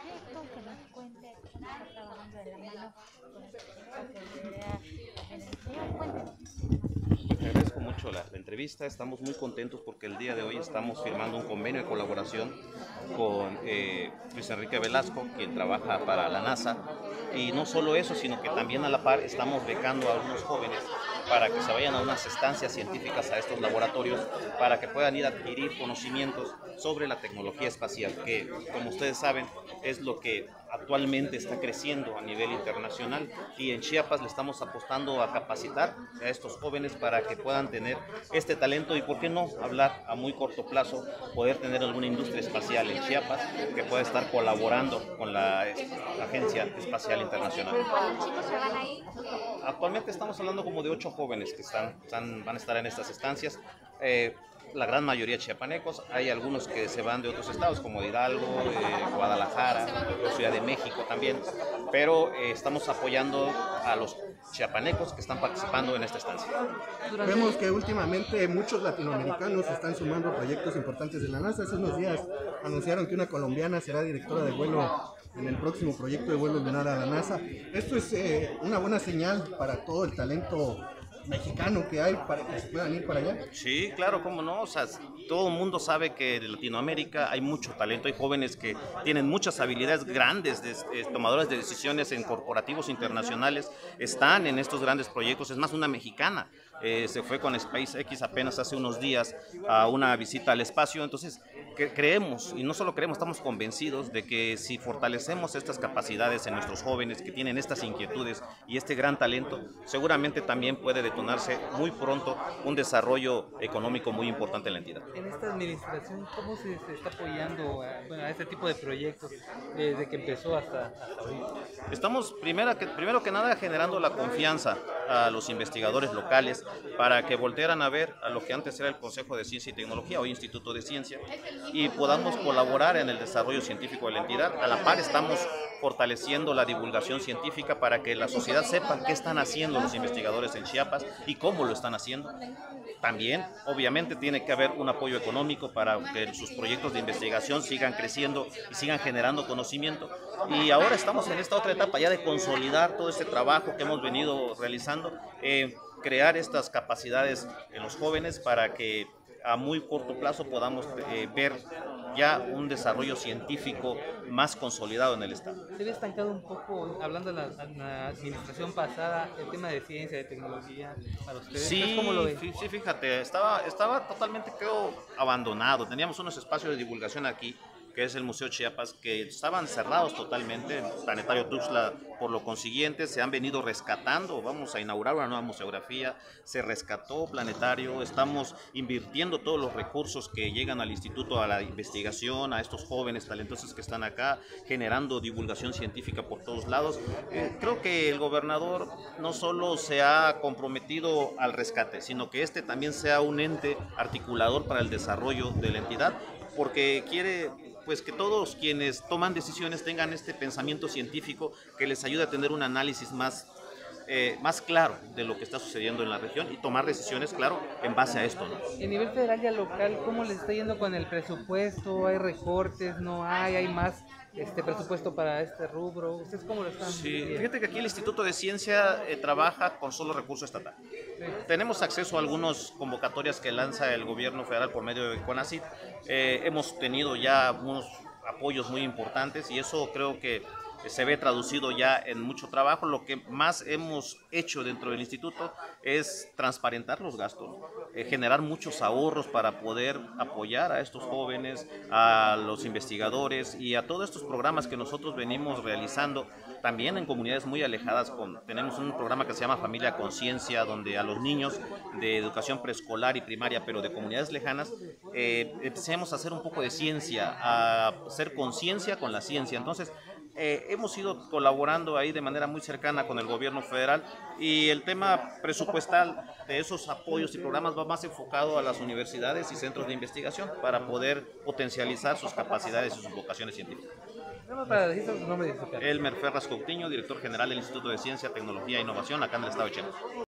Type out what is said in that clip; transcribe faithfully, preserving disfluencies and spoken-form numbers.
proyecto, que nos cuente cómo está trabajando de la mano con el proyecto que lidera el señor. Cuéntenos. Pues te agradezco mucho la, la entrevista, estamos muy contentos porque el día de hoy estamos firmando un convenio de colaboración con eh, Luis Enrique Velasco, quien trabaja para la NASA, y no solo eso, sino que también a la par estamos becando a algunos jóvenes para que se vayan a unas estancias científicas a estos laboratorios para que puedan ir a adquirir conocimientos sobre la tecnología espacial, que como ustedes saben es lo que actualmente está creciendo a nivel internacional, y en Chiapas le estamos apostando a capacitar a estos jóvenes para que puedan tener este talento y, por qué no, hablar a muy corto plazo, poder tener alguna industria espacial en Chiapas que pueda estar colaborando con la Agencia Espacial Internacional. ¿Cuántos chicos se van ahí? Actualmente estamos hablando como de ocho jóvenes que están, están, van a estar en estas estancias. Eh, la gran mayoría chiapanecos, hay algunos que se van de otros estados como de Hidalgo, de Guadalajara, de Ciudad de México también, pero eh, estamos apoyando a los chiapanecos que están participando en esta estancia. Vemos que últimamente muchos latinoamericanos están sumando proyectos importantes de la NASA. Hace unos días anunciaron que una colombiana será directora de vuelo en el próximo proyecto de vuelo lunar a la NASA. Esto es eh, una buena señal para todo el talento mexicano que hay para que se puedan ir para allá. Sí, claro, cómo no, o sea, todo el mundo sabe que en Latinoamérica hay mucho talento, hay jóvenes que tienen muchas habilidades grandes, de, de, tomadores de decisiones en corporativos internacionales, están en estos grandes proyectos. Es más, una mexicana eh, se fue con SpaceX apenas hace unos días a una visita al espacio. Entonces que creemos, y no solo creemos, estamos convencidos de que si fortalecemos estas capacidades en nuestros jóvenes que tienen estas inquietudes y este gran talento, seguramente también puede detonarse muy pronto un desarrollo económico muy importante en la entidad. En esta administración, ¿cómo se, se está apoyando a, bueno, a este tipo de proyectos desde que empezó hasta, hasta hoy? Estamos primero que, primero que nada generando la confianza a los investigadores locales para que voltearan a ver a lo que antes era el Consejo de Ciencia y Tecnología, hoy Instituto de Ciencia, y podamos colaborar en el desarrollo científico de la entidad. A la par estamos fortaleciendo la divulgación científica para que la sociedad sepa qué están haciendo los investigadores en Chiapas y cómo lo están haciendo. También, obviamente, tiene que haber un apoyo económico para que sus proyectos de investigación sigan creciendo y sigan generando conocimiento. Y ahora estamos en esta otra etapa ya de consolidar todo este trabajo que hemos venido realizando, eh, crear estas capacidades en los jóvenes para que a muy corto plazo podamos eh, ver ya un desarrollo científico más consolidado en el Estado. Se ve estancado un poco, hablando de la, la administración pasada, el tema de ciencia, de tecnología, para ustedes. Sí, ¿Cómo lo ven? sí, fíjate, estaba, estaba totalmente, creo, abandonado. Teníamos unos espacios de divulgación aquí, que es el Museo Chiapas, que estaban cerrados totalmente, el Planetario Tuxtla. Por lo consiguiente, se han venido rescatando. Vamos a inaugurar una nueva museografía, se rescató Planetario, estamos invirtiendo todos los recursos que llegan al instituto, a la investigación, a estos jóvenes talentosos que están acá, generando divulgación científica por todos lados. Eh, creo que el gobernador no solo se ha comprometido al rescate, sino que este también sea un ente articulador para el desarrollo de la entidad, porque quiere pues que todos quienes toman decisiones tengan este pensamiento científico que les ayude a tener un análisis más, eh, más claro de lo que está sucediendo en la región y tomar decisiones, claro, en base a esto, ¿no? En nivel federal y local, ¿cómo les está yendo con el presupuesto? ¿Hay recortes? ¿No hay? ¿Hay más este presupuesto para este rubro? ¿Ustedes cómo lo están Sí, viendo? fíjate que aquí el Instituto de Ciencia eh, trabaja con solo recurso estatal. Sí. Tenemos acceso a algunas convocatorias que lanza el gobierno federal por medio de CONACYT. Eh, hemos tenido ya unos apoyos muy importantes y eso creo que se ve traducido ya en mucho trabajo. Lo que más hemos hecho dentro del instituto es transparentar los gastos, eh, generar muchos ahorros para poder apoyar a estos jóvenes, a los investigadores y a todos estos programas que nosotros venimos realizando también en comunidades muy alejadas. Con, tenemos un programa que se llama Familia Conciencia, donde a los niños de educación preescolar y primaria, pero de comunidades lejanas, eh, empecemos a hacer un poco de ciencia, a hacer conciencia con la ciencia. Entonces, Eh, hemos ido colaborando ahí de manera muy cercana con el gobierno federal, y el tema presupuestal de esos apoyos y programas va más enfocado a las universidades y centros de investigación para poder potencializar sus capacidades y sus vocaciones científicas. Nada más para decir su nombre y su cargo. Elmer Ferras Coutinho, director general del Instituto de Ciencia, Tecnología e Innovación acá en el estado de Chiapas.